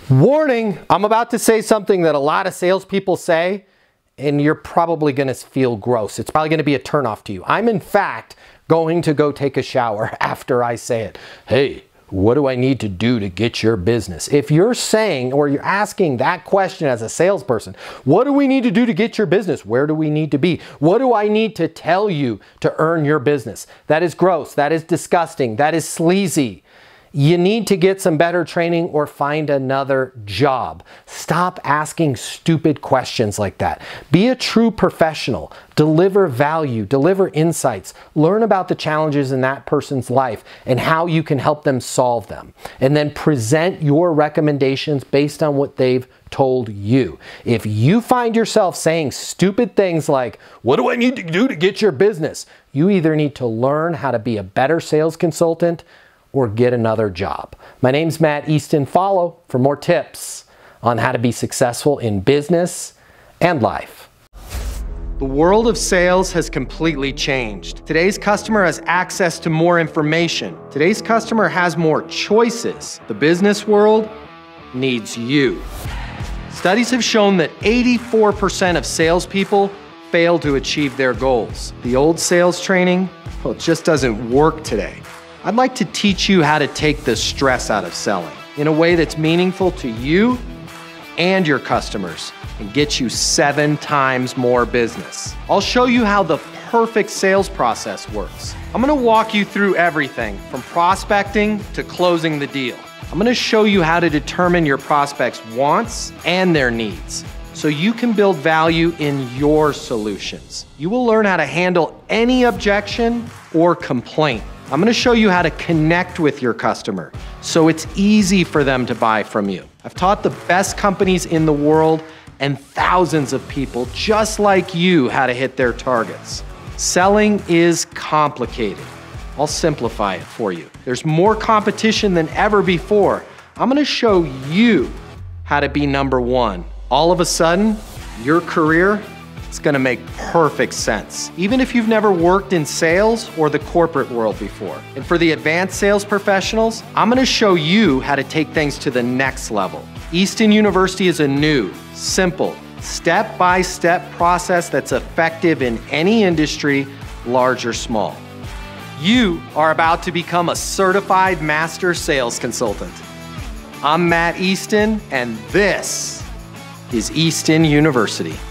Warning, I'm about to say something that a lot of salespeople say, and you're probably gonna feel gross. It's probably gonna be a turnoff to you. I'm in fact going to go take a shower after I say it. Hey, what do I need to do to get your business? If you're saying, or you're asking that question as a salesperson, what do we need to do to get your business? Where do we need to be? What do I need to tell you to earn your business? That is gross, that is disgusting, that is sleazy. You need to get some better training or find another job. Stop asking stupid questions like that. Be a true professional. Deliver value, deliver insights, learn about the challenges in that person's life and how you can help them solve them. And then present your recommendations based on what they've told you. If you find yourself saying stupid things like, what do I need to do to get your business? You either need to learn how to be a better sales consultant or get another job. My name's Matt Easton. Follow for more tips on how to be successful in business and life. The world of sales has completely changed. Today's customer has access to more information. Today's customer has more choices. The business world needs you. Studies have shown that 84% of salespeople fail to achieve their goals. The old sales training, well, it just doesn't work today. I'd like to teach you how to take the stress out of selling in a way that's meaningful to you and your customers and get you 7 times more business. I'll show you how the perfect sales process works. I'm gonna walk you through everything from prospecting to closing the deal. I'm gonna show you how to determine your prospects' wants and their needs so you can build value in your solutions. You will learn how to handle any objection or complaint. I'm gonna show you how to connect with your customer so it's easy for them to buy from you. I've taught the best companies in the world and thousands of people just like you how to hit their targets. Selling is complicated. I'll simplify it for you. There's more competition than ever before. I'm gonna show you how to be number one. All of a sudden, your career it's gonna make perfect sense, even if you've never worked in sales or the corporate world before. And for the advanced sales professionals, I'm gonna show you how to take things to the next level. Easton University is a new, simple, step-by-step process that's effective in any industry, large or small. You are about to become a certified master sales consultant. I'm Matt Easton, and this is Easton University.